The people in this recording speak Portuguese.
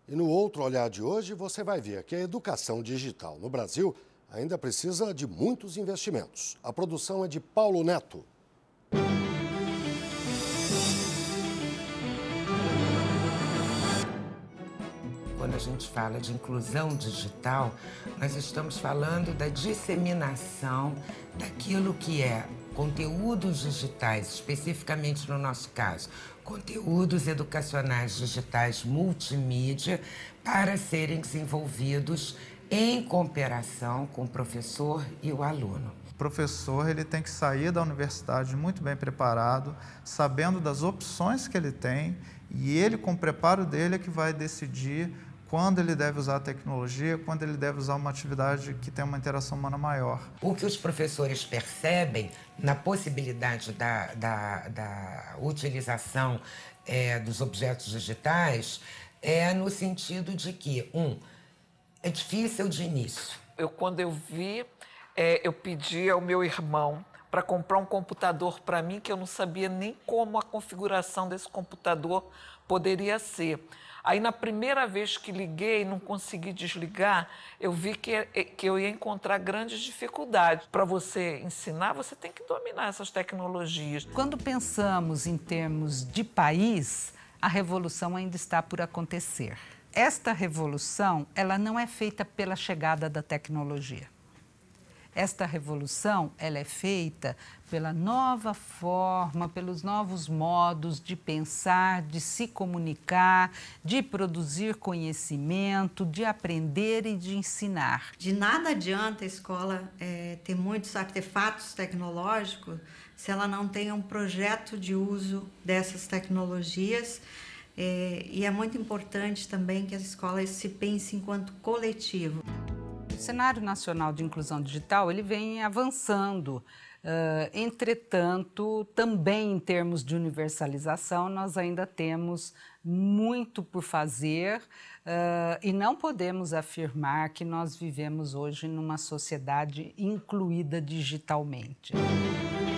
E no Outro Olhar de hoje você vai ver que a educação digital no Brasil ainda precisa de muitos investimentos. A produção é de Paulo Neto. Quando a gente fala de inclusão digital, nós estamos falando da disseminação daquilo que é conteúdos digitais, especificamente no nosso caso, conteúdos educacionais digitais multimídia, para serem desenvolvidos em cooperação com o professor e o aluno. O professor ele tem que sair da universidade muito bem preparado, sabendo das opções que ele tem, e ele, com o preparo dele, é que vai decidir quando ele deve usar a tecnologia, quando ele deve usar uma atividade que tem uma interação humana maior. O que os professores percebem na possibilidade da utilização dos objetos digitais é no sentido de que, é difícil de início. Quando eu vi, eu pedi ao meu irmão para comprar um computador para mim, que eu não sabia nem como a configuração desse computador poderia ser. Aí, na primeira vez que liguei e não consegui desligar, eu vi que eu ia encontrar grandes dificuldades. Para você ensinar, você tem que dominar essas tecnologias. Quando pensamos em termos de país, a revolução ainda está por acontecer. Esta revolução, ela não é feita pela chegada da tecnologia. Esta revolução, ela é feita pela nova forma, pelos novos modos de pensar, de se comunicar, de produzir conhecimento, de aprender e de ensinar. De nada adianta a escola ter muitos artefatos tecnológicos se ela não tem um projeto de uso dessas tecnologias. E é muito importante também que as escolas se pensem enquanto coletivo. O cenário nacional de inclusão digital ele vem avançando, entretanto, também em termos de universalização, nós ainda temos muito por fazer e não podemos afirmar que nós vivemos hoje numa sociedade incluída digitalmente.